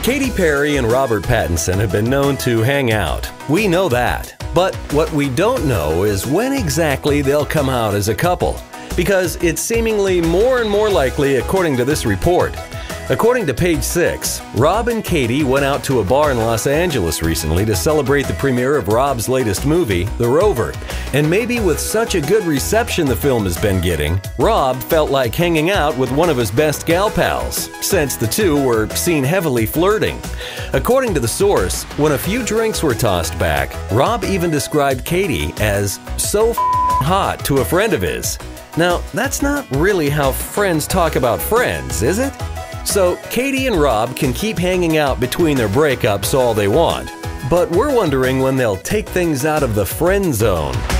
Katy Perry and Robert Pattinson have been known to hang out. We know that. But what we don't know is when exactly they'll come out as a couple, because it's seemingly more and more likely according to this report. According to Page 6, Rob and Katy went out to a bar in Los Angeles recently to celebrate the premiere of Rob's latest movie, The Rover. And maybe with such a good reception the film has been getting, Rob felt like hanging out with one of his best gal pals, since the two were seen heavily flirting. According to the source, when a few drinks were tossed back, Rob even described Katy as so hot to a friend of his. Now, that's not really how friends talk about friends, is it? So, Katy and Rob can keep hanging out between their breakups all they want. But we're wondering when they'll take things out of the friend zone.